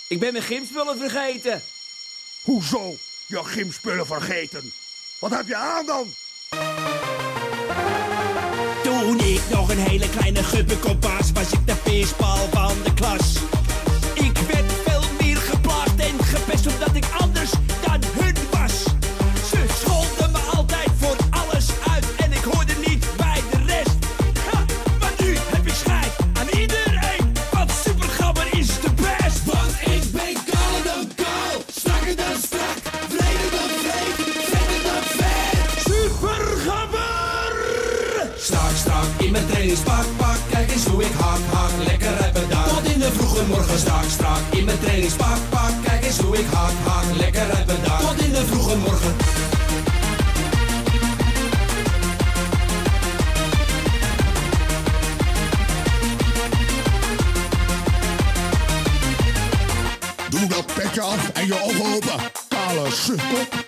Ik ben mijn gymspullen vergeten. Hoezo? Je gymspullen vergeten? Wat heb je aan dan? Toen ik nog een hele kleine gubbekop was, was ik de peersbal van de klas. Ik werd veel meer geplaagd en gepest omdat ik anders dan hun was. Ze scholden me altijd voor alles uit en ik hoorde niet bij de rest. Ha, maar nu heb ik scheid aan iedereen, want Supergabber is de best. Want ik ben kouder dan koud, strakker dan strak, vreder dan vreed, vetter dan vet. Supergabber! Strak in mijn trainingspak, kijk eens hoe ik hak, lekker heb gedaan. Tot in de vroege morgen strak in mijn trainingspak, kijk eens hoe ik hak, lekker heb gedaan. Tot in de vroege morgen. Doe dat petje af en je ogen open, kale sukkel.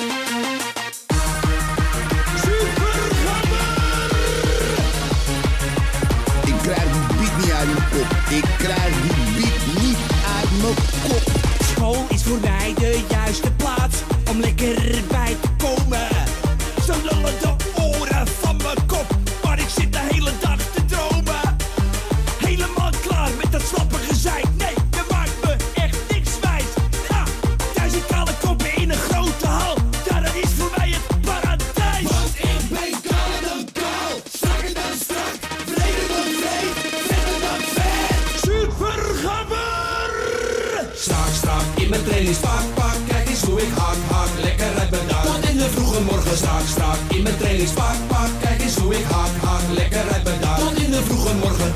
Ik krijg die beat niet uit mijn kop. Ik krijg die beat niet uit mijn kop. School is voor mij de juiste plaats om lekker bij te komen. Ze lullen de oren van mijn kop, maar ik zit de hele dag te dromen. Helemaal klaar met dat slappe gezeik. Nee, je maakt me echt niks wijs. Ja, 1000 kale koppen in een grote hal. Ja, dat is voor mij het paradijs. Want ik ben kouder dan koud, strakker dan strak, vreder dan vreed, vetter dan vet. Supergabber! Strak in mijn trainingspak, kijk eens hoe ik hak, lekker heb gedaan. Tot in de vroege morgen strak in mijn trainingspak, kijk eens hoe ik hak, lekker heb gedaan. Tot in de vroege morgen.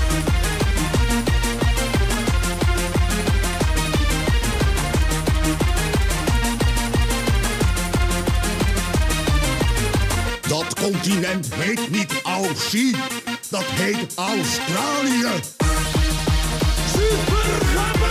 Dat continent heet niet Aussie, dat heet Australië. Supergabber!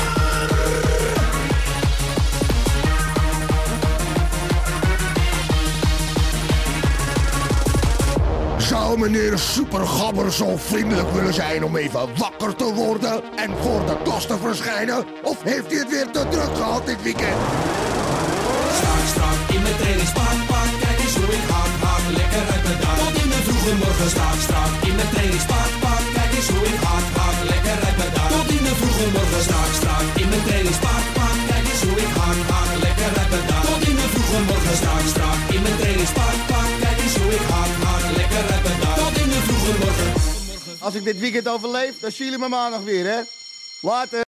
Zou meneer Supergabber zo vriendelijk willen zijn om even wakker te worden en voor de klas te verschijnen? Of heeft hij het weer te druk gehad dit weekend? Strak in mijn trainingspak, kijk eens hoe ik hak, lekker heb gedaan. Tot in de vroege morgen strak in mijn trainingspak, kijk eens hoe ik hak, lekker heb gedaan. Tot in de vroege morgen strak in mijn trainingspak, kijk eens hoe ik hak, lekker heb gedaan. Tot in de vroege morgen strak in mijn trainingspak, kijk eens hoe ik hak, lekker heb gedaan. Tot in de vroege morgen. Als ik dit weekend overleef, dan zien jullie me maandag weer, hè? Later.